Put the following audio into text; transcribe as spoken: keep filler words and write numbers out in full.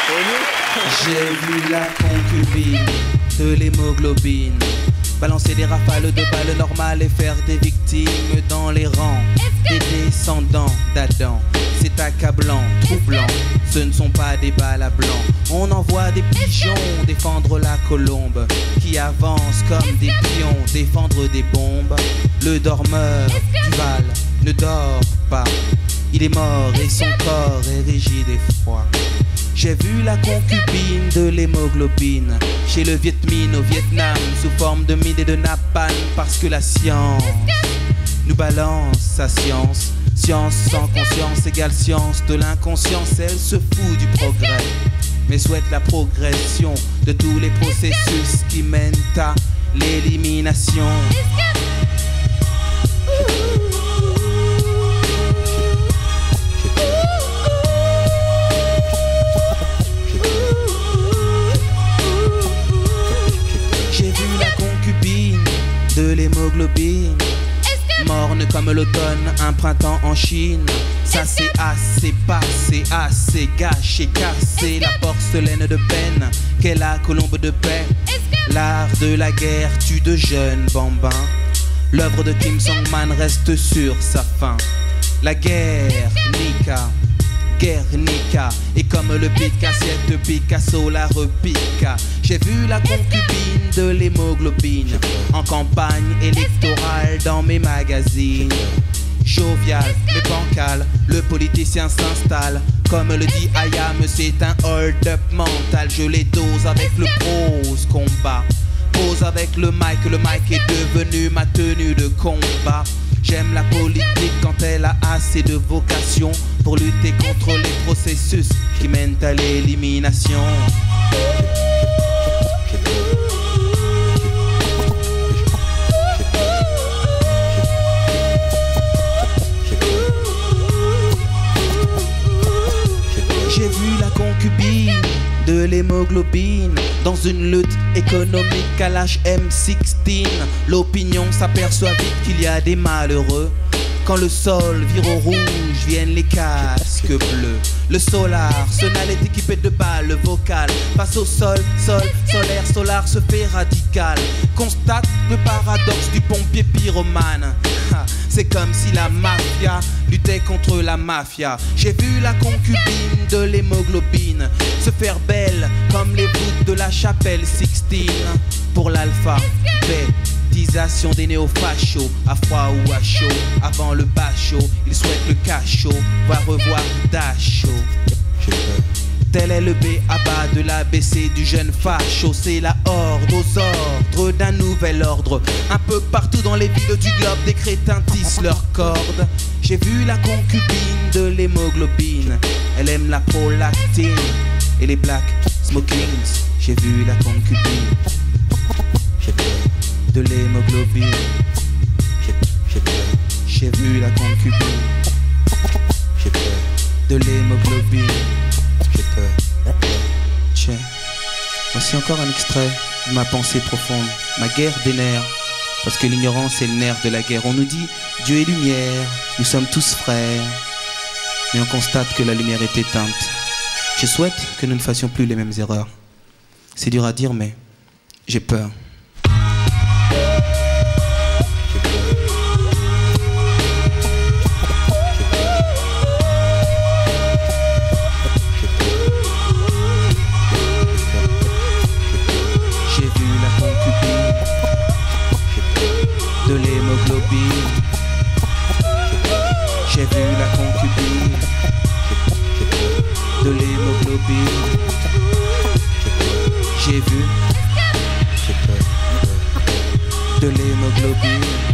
J'ai vu la concubine de l'hémoglobine balancer des rafales de balles normales et faire des victimes dans les rangs des descendants d'Adam. C'est accablant, troublant, ce ne sont pas des balles à blanc. On envoie des pigeons défendre la colombe qui avance comme des pions défendre des bombes. Le dormeur du Val ne dort pas, il est mort et son corps est rigide et froid. J'ai vu la concubine de l'hémoglobine chez le Viet Minh au Vietnam sous forme de mine et de napalm parce que la science nous balance sa science. Science sans conscience égale science de l'inconscience. Elle se fout du progrès mais souhaite la progression de tous les processus qui mènent à l'élimination. De l'hémoglobine, morne comme l'automne, un printemps en Chine. Ça c'est assez passé, assez gâché, cassé. La porcelaine de peine qu'est la colombe de paix. L'art de la guerre tue de jeunes bambins. L'œuvre de Kim Song-man reste sur sa fin. La guerre, Nika, Guernica, et comme le pic assiette Picasso la repiqua. J'ai vu la concubine de l'hémoglobine en campagne électorale dans mes magazines. Jovial mais bancal, le politicien s'installe. Comme le dit Ayam, c'est un hold-up mental. Je les dose avec le prose combat. Pose avec le mic, le mic est devenu ma tenue de combat. J'aime la politique quand elle a assez de vocation pour lutter contre les processus qui mènent à l'élimination. J'ai vu la concubine de l'hémoglobine dans une lutte économique à l'H M seize. L'opinion s'aperçoit vite qu'il y a des malheureux. Quand le sol vire au rouge, viennent les casques bleus. Le solar, sonal est équipé de balles vocales. Face au sol, sol, solaire, solar se fait radical. Constate le paradoxe du pompier pyromane. C'est comme si la mafia luttait contre la mafia. J'ai vu la concubine de l'hémoglobine se faire belle comme les voûtes de la chapelle Sixtine. Pour l'alpha, bêtisation des néo-fachos, à froid ou à chaud. Avant le bachot, ils souhaitent le cachot, voir revoir Dacho. Tel est le B A B A de l'A B C du jeune facho. C'est la horde aux ordres d'un nouvel ordre. Un peu partout dans les villes du globe, des crétins tissent leurs cordes. J'ai vu la concubine de l'hémoglobine. Elle aime la prolactine et les black smokings. J'ai vu la concubine de l'hémoglobine. J'ai vu la concubine de l'hémoglobine. Tiens, voici encore un extrait de ma pensée profonde, ma guerre des nerfs, parce que l'ignorance est le nerf de la guerre. On nous dit Dieu est lumière, nous sommes tous frères, mais on constate que la lumière est éteinte. Je souhaite que nous ne fassions plus les mêmes erreurs. C'est dur à dire, mais j'ai peur. De l'hémoglobine, j'ai vu la concubine de l'hémoglobine, j'ai vu de l'hémoglobine.